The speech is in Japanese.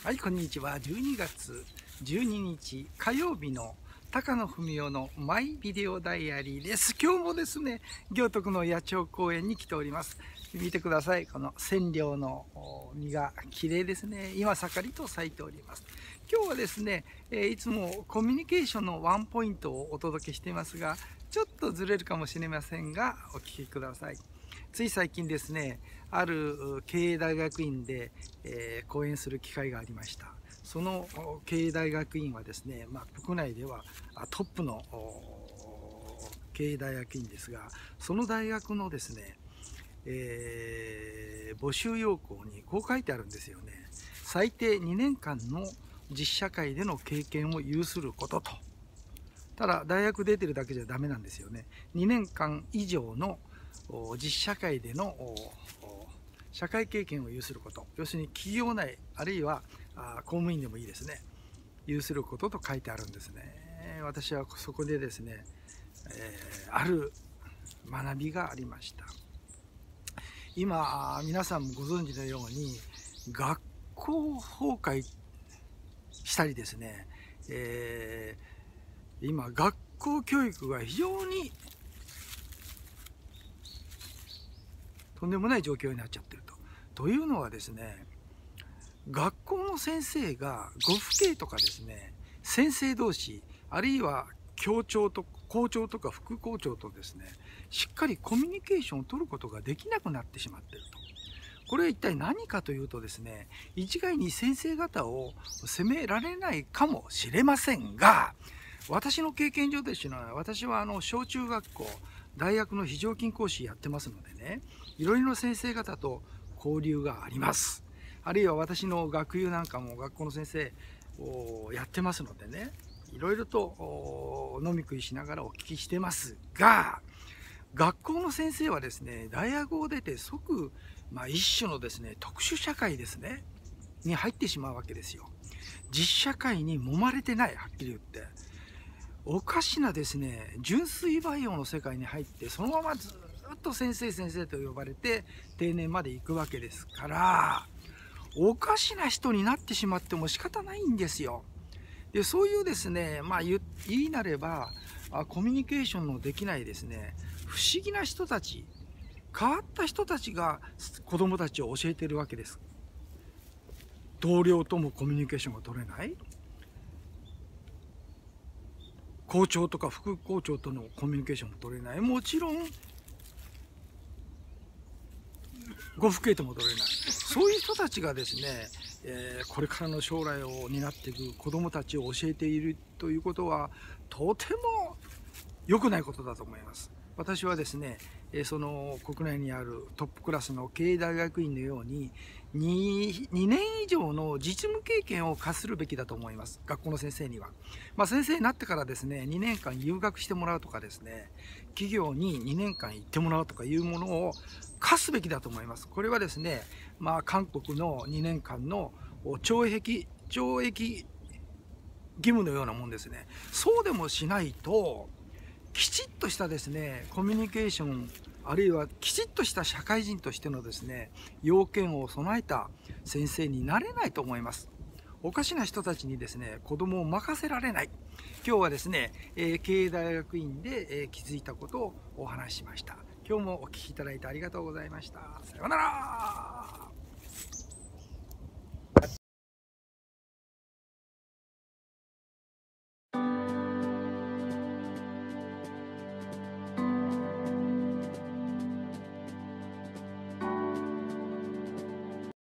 はい、こんにちは。12月12日火曜日の高野文夫のマイビデオダイアリーです。今日もですね、行徳の野鳥公園に来ております。見てください。この千両の実が綺麗ですね。今盛りと咲いております。今日はですね、いつもコミュニケーションのワンポイントをお届けしていますが、ちょっとずれるかもしれませんが、お聞きください。つい最近ですね、ある経営大学院で、講演する機会がありました。その経営大学院はですね、国内ではトップの経営大学院ですが、その大学のですね、募集要項にこう書いてあるんですよね。最低2年間の実社会での経験を有することと。ただ大学出てるだけじゃダメなんですよね。2年間以上の実社会での社会経験を有すること、要するに企業内あるいは公務員でもいいですね、有することと書いてあるんですね。私はそこでですね、ある学びがありました。今皆さんもご存知のように学校崩壊したりですね、今学校教育が非常にとんでもない状況になっちゃってると。というのはですね、学校の先生がご父兄とかですね、先生同士あるいは校長と副校長とですね、しっかりコミュニケーションを取ることができなくなってしまっていると。これは一体何かというとですね、一概に先生方を責められないかもしれませんが、私の経験上ですね、私は小中学校大学の非常勤講師やってますのでね、いろいろな先生方と交流があります。あるいは私の学友なんかも学校の先生をやってますのでね、いろいろと飲み食いしながらお聞きしてますが、学校の先生はですね、大学を出て即、一種のですね、特殊社会ですねに入ってしまうわけですよ。実社会に揉まれてない、はっきり言って。おかしなですね、純粋培養の世界に入ってそのままずっと先生と呼ばれて定年まで行くわけですから、おかしな人になってしまっても仕方ないんですよ。でそういうですね、言いなればコミュニケーションのできないですね、不思議な人たち、変わった人たちが子供たちを教えているわけです。同僚ともコミュニケーションが取れない、校長とか副校長とのコミュニケーションも取れない、もちろんご父兄とも取れない、そういう人たちがですね、これからの将来を担っていく子どもたちを教えているということはとても良くないことだと思います。私はですね、その国内にあるトップクラスの経営大学院のように2年以上の実務経験を課するべきだと思います、学校の先生には。先生になってからですね、2年間留学してもらうとかですね、企業に2年間行ってもらうとかいうものを課すべきだと思います。これはですね、韓国の2年間の懲役義務のようなもんですね。そうでもしないと、きちっとしたですね、コミュニケーション、あるいはきちっとした社会人としてのですね、要件を備えた先生になれないと思います。おかしな人たちにですね、子供を任せられない。今日はですね、経営大学院で気づいたことをお話ししました。今日もお聞きいただいてありがとうございました。さようなら。